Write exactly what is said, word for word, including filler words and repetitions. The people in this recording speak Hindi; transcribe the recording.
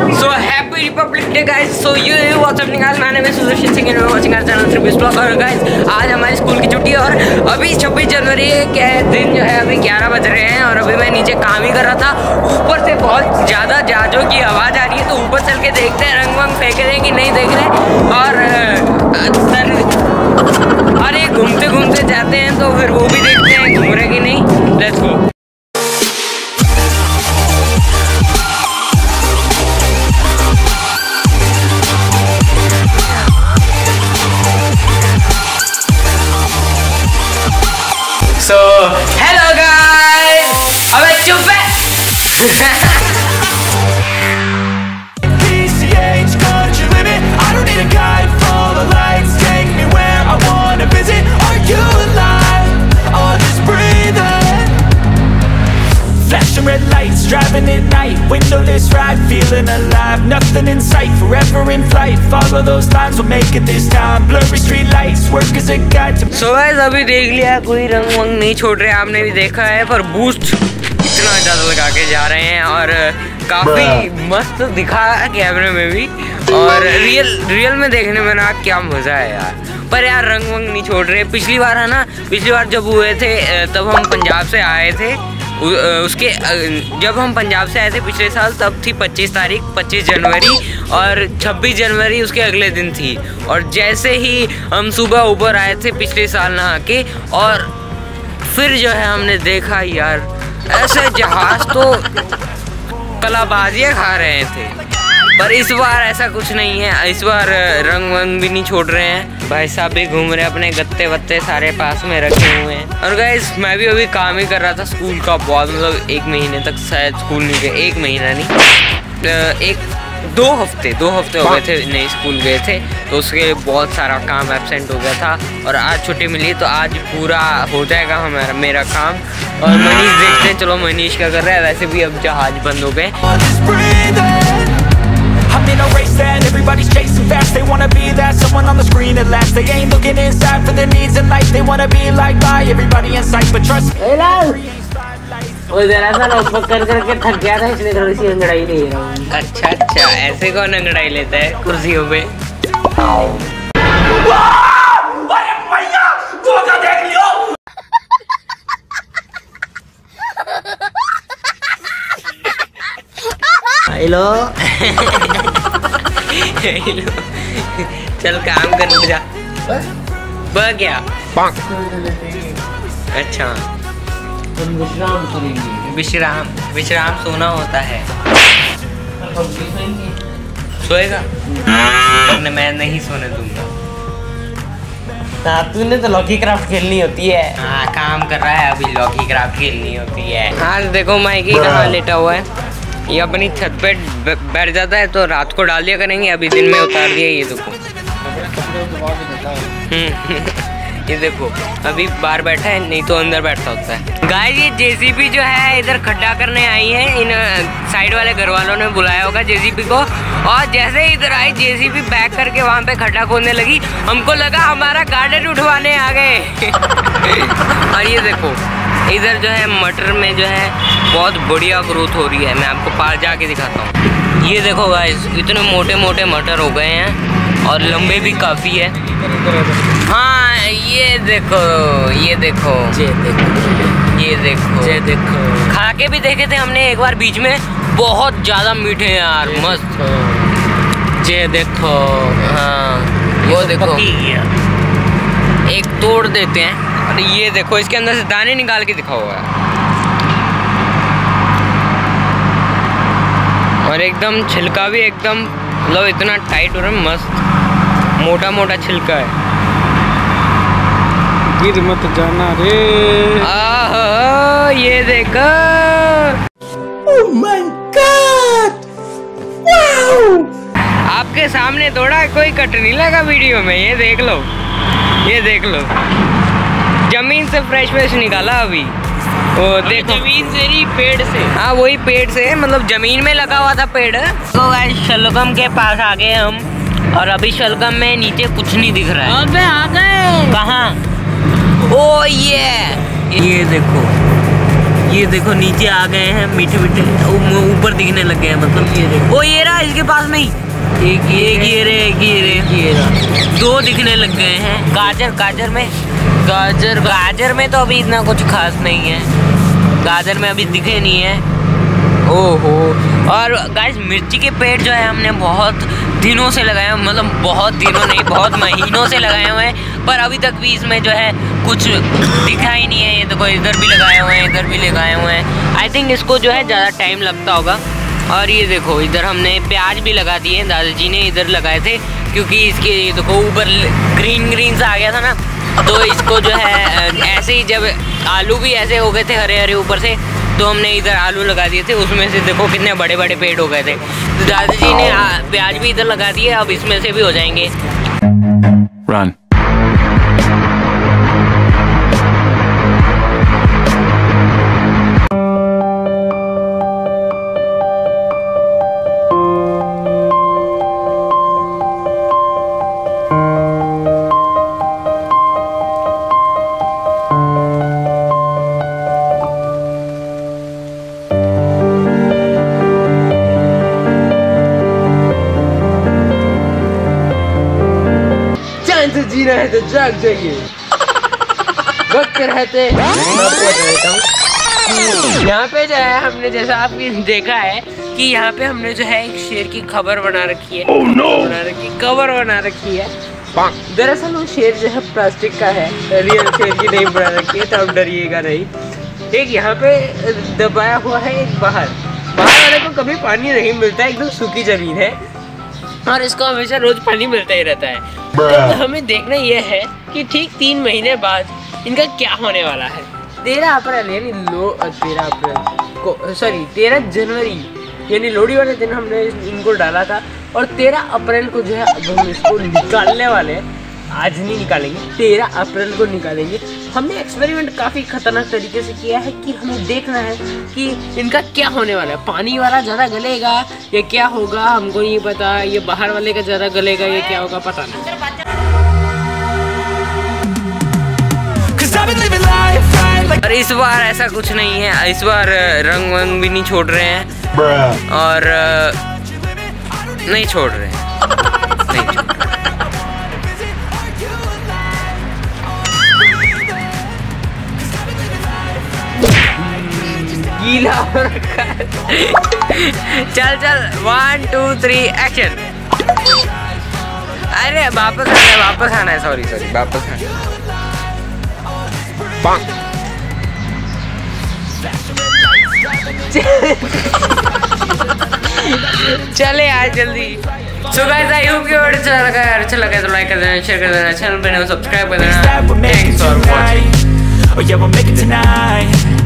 So happy Republic Day guys. So you what's happening guys? My name is Sudarshan Singh and you're watching our channel Tribus Vlog. और guys आज हमारी स्कूल की छुट्टी है और अभी छब्बीस जनवरी के दिन जो है अभी ग्यारह बज रहे हैं और अभी मैं नीचे काम ही कर रहा था। ऊपर से बहुत ज़्यादा जहाज़ों की आवाज़ आ रही है तो ऊपर चल के देखते हैं रंग वंग फेंक रहे हैं कि नहीं देख रहे। और सर अरे घूमते घूमते जाते हैं तो फिर वो भी देखते हैं घूम रहे कि नहीं। Let's go. So, hello guys! अबे चुप है। P C H country living. I don't need a guide. Follow the lights, take me where I wanna visit. Are you alive? Or just breathing? Flashing red lights, driving at night. Windowless ride, feeling alive. Nothing in sight, forever in flight. Follow those lines, we'll make it this time. Blurry street lights, work as a guide to. So guys अभी देख लिया कोई रंग वंग नहीं छोड़ रहे, आपने भी देखा है पर बूस्ट इतना ज़्यादा लगा के जा रहे हैं और काफ़ी मस्त दिखा कैमरे में भी और रियल रियल में देखने में ना क्या मज़ा है यार। पर यार रंग वंग नहीं छोड़ रहे। पिछली बार है ना, पिछली बार जब हुए थे तब हम पंजाब से आए थे। उसके जब हम पंजाब से आए थे पिछले साल तब थी पच्चीस तारीख पच्चीस जनवरी और छब्बीस जनवरी उसके अगले दिन थी। और जैसे ही हम सुबह ऊपर आए थे पिछले साल नहा के और फिर जो है हमने देखा यार ऐसे जहाज तो कलाबाजियाँ खा रहे थे। पर इस बार ऐसा कुछ नहीं है, इस बार रंग वंग भी नहीं छोड़ रहे हैं। भाई साहब भी घूम रहे हैं, अपने गत्ते वत्ते सारे पास में रखे हुए हैं। और गाइस मैं भी अभी काम ही कर रहा था स्कूल का बहुत, मतलब एक महीने तक शायद स्कूल नहीं गए, एक महीना नहीं एक दो हफ्ते दो हफ्ते हो गए थे नहीं स्कूल गए थे तो उसके बहुत सारा काम एब्सेंट हो गया था और आज छुट्टी मिली तो आज पूरा हो जाएगा हमारा मेरा काम। और मनीष देखते हैं, चलो मनीष क्या कर रहा है। वैसे भी अब जहाज बंद हो गए। I'm in a race that everybody's chasing fast. They wanna be that someone on the screen at last. They ain't looking inside for their needs in life. They wanna be like by everybody in sight, but trust me. वो जरा सा नोटबुक कर करके थक गया था इसलिए थोड़ी सी अंगड़ाई ले रहा हूँ। अच्छा अच्छा ऐसे कौन अंगड़ाई लेता है कुर्सियों पे। हेलो चल काम कर जा। बह गया। अच्छा विश्राम करेंगे। विश्राम विश्राम सोना होता है। सोएगा? तुमने मैं नहीं सोने दूंगा। तूने तो लॉकी क्राफ्ट खेलनी होती है। हाँ काम कर रहा है अभी, लॉकी क्राफ्ट खेलनी होती है। आज देखो माइकी कहाँ लेटा हुआ है। ये अपनी छत पे बैठ जाता है तो रात को डाल दिया करेंगे, अभी दिन में उतार दिया। ये देखो ये देखो अभी बाहर बैठा है, नहीं तो अंदर बैठता होता है। गाइस ये जेसीबी जो है इधर खड्डा करने आई है, इन साइड वाले घर वालों ने बुलाया होगा जेसीबी को और जैसे ही इधर आई जेसीबी बैक करके वहाँ पे खड्डा खोदने लगी। हमको लगा हमारा गार्डन उठवाने आ गए। और ये देखो इधर जो है मटर में जो है बहुत बढ़िया ग्रोथ हो रही है। मैं आपको पास जाके दिखाता हूँ। ये देखो गाइस इतने मोटे मोटे मटर हो गए हैं और लंबे भी काफ़ी है। हाँ ये देखो ये देखो ये देखो ये देखो ये देखो खा के भी देखे थे हमने एक बार बीच में, बहुत ज़्यादा मीठे हैं यार, मस्त। ये देखो हाँ वो देखो एक तोड़ देते हैं। अरे ये देखो इसके अंदर से दाने निकाल के दिखा हुआ है और एकदम छिलका भी एकदम मतलब इतना टाइट हो रहा है, मस्त मोटा मोटा छिलका है। गिर मत जाना रे। आहा ये देखो। Oh my God! Wow! आपके सामने थोड़ा कोई कट नहीं लगा वीडियो में, ये देख लो ये देख लो जमीन से फ्रेश फ्रेश निकाला अभी। वो देखो जमीन से नहीं पेड़ से। हाँ वही पेड़ से, मतलब जमीन में लगा हुआ था पेड़। तो गाइस शलगम के पास आ गए हम और अभी शलगम में नीचे कुछ नहीं दिख रहा है। अबे आ गए। कहाँ? ओ ये ये देखो ये देखो नीचे आ गए हैं मीठे मीठे, ऊपर दिखने लग गए हैं, मतलब ये देखो वो ये रहा इसके पास में ही, एक ये रे एक ये रे ये रहा, दो दिखने लग गए हैं। गाजर गाजर में गाजर गाजर में तो अभी इतना कुछ खास नहीं है, गाजर में अभी दिखे नहीं है। ओहो। और गाइस मिर्ची के पेड़ जो है हमने बहुत दिनों से लगाए हैं, मतलब बहुत दिनों नहीं बहुत महीनों से लगाए हुए हैं, पर अभी तक भी इसमें जो है कुछ दिखा ही नहीं है। ये देखो इधर भी लगाए हुए हैं, इधर भी लगाए हुए हैं। आई थिंक इसको जो है ज़्यादा टाइम लगता होगा। और ये देखो इधर हमने प्याज भी लगा दिए, दादाजी ने इधर लगाए थे, क्योंकि इसके देखो ऊपर ग्रीन ग्रीन सा आ गया था ना, तो इसको जो है ऐसे ही जब आलू भी ऐसे हो गए थे हरे हरे ऊपर से, तो हमने इधर आलू लगा दिए थे, उसमें से देखो कितने बड़े बड़े पेड़ हो गए थे। तो दादाजी ने प्याज भी इधर लगा दिए, अब इसमें से भी हो जाएंगे। Run. तो जीना है तो जाग जाइए, वक्त रहते यहाँ पे जो है हमने जैसा आपने देखा है कि यहाँ पे हमने जो है एक शेर की खबर बना रखी है, oh, no! बना रखी कवर बना रखी है। दरअसल वो शेर जो है प्लास्टिक का है, रियल शेर की नहीं बना रखी है, तो आप डरिएगा नहीं। एक यहाँ पे दबाया हुआ है, एक बाहर बाहर वाले को कभी पानी नहीं मिलता है, एकदम सूखी जमीन है और इसको हमेशा रोज पानी मिलता ही रहता है। तो हमें देखना यह है कि ठीक तीन महीने बाद इनका क्या होने वाला है। तेरह अप्रैल यानी लो तेरह अप्रैल को सॉरी तेरह जनवरी यानी लोहड़ी वाले दिन हमने इनको डाला था, और तेरह अप्रैल को जो है अब हम इसको निकालने वाले हैं। आज नहीं निकालेंगे, तेरह अप्रैल को निकालेंगे। हमने एक्सपेरिमेंट काफ़ी खतरनाक तरीके से किया है कि हमें देखना है कि इनका क्या होने वाला है। पानी वाला ज़्यादा गलेगा या क्या होगा हमको नहीं पता, ये बाहर वाले का ज़्यादा गलेगा या क्या होगा पता नहीं। और इस बार ऐसा कुछ नहीं है, इस बार रंग वंग भी नहीं छोड़ रहे हैं और नहीं छोड़ रहे हैं नहीं छोड़ रहे। गीला हो रखा है। चल चल वन टू थ्री एक्शन। अरे वापस आना है वापस आना है सॉरी सॉरी वापस आना है। चले आज जल्दी। So guys I hope you अच्छा लगा यार, अच्छा लगा तो लाइक कर देना, शेयर कर देना, चैनल पे नए सब्सक्राइब कर देना। Thanks for watching. Oh yeah, we'll make it tonight.